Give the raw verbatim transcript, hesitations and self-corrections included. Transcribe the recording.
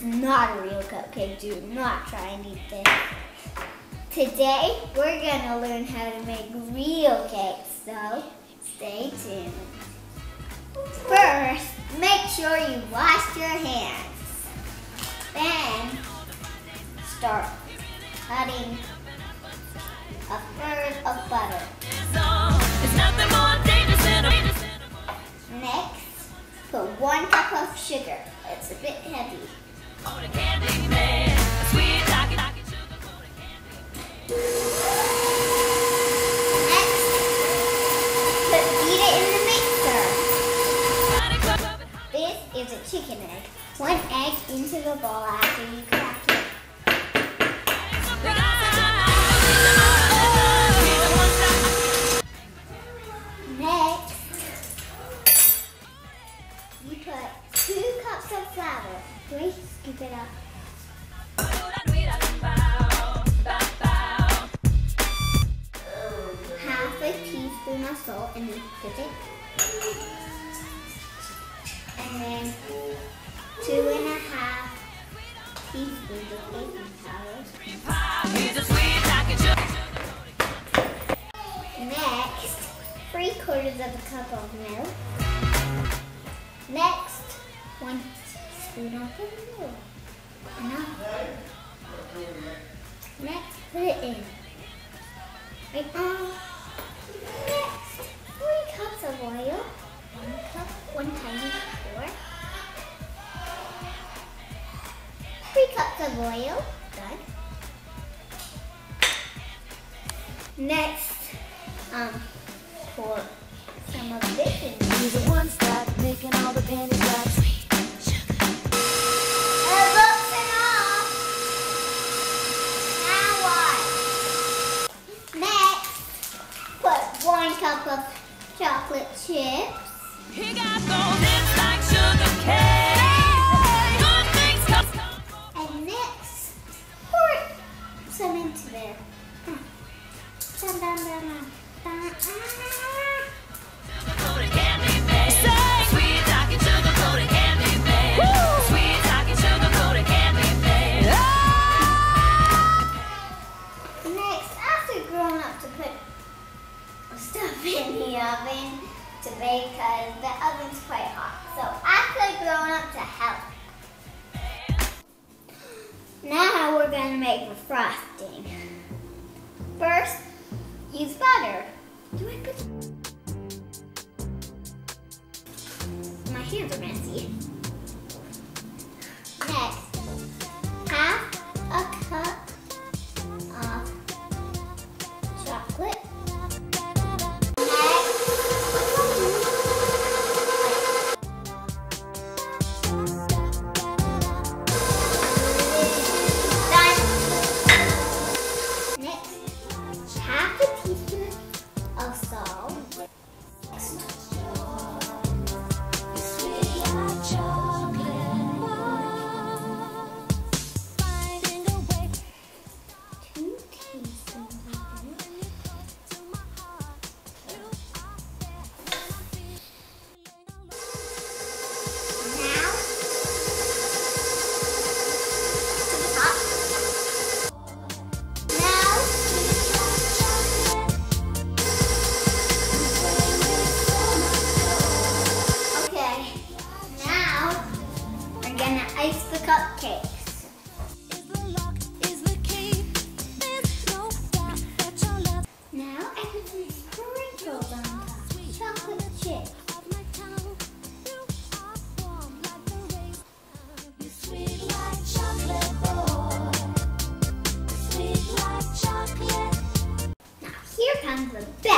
not a real cupcake. Do not try and eat this. Today, we're gonna learn how to make real cakes, so stay tuned. First, make sure you wash your hands. Then, start cutting a third of butter. Next, put one cup of sugar. It's a bit heavy. Next, put beat it in the mixer. This is a chicken egg. One egg into the bowl after you crack it. Next, you put two cups of flour. Wait, scoop it up. Half a teaspoon of salt and then put it. And then two and a half teaspoons of baking powder. Next, three quarters of a cup of milk. Next, one spoon of milk. Enough. Next, put it in. Right on. Next, three cups of oil. One cup, one tiny pour. Three cups of oil. Done. Next, um, pour some of this in. Use it one stop, making all the pennies drop. Sweet sugar. It looks enough. Now what? Next, put one cup of chocolate chips. He got those hips like sugar cane. Good things come. And next, pour some into there. Dun, dun, dun, dun, dun. Sugar-coated candy made. Sweet talking sugar-coated candy made. Sweet talking sugar-coated candy made. Next, after grown up to put stuff in the oven to bake because the oven's quite hot. So after grown up to help. Now we're going to make the frosting. First, use butter. Do I put... My hands are messy. Next, half a cup of chocolate. Next, half a teaspoon of salt. Ice the cupcakes. Now I put some sprinkles on top. Chocolate chips. Now here comes the best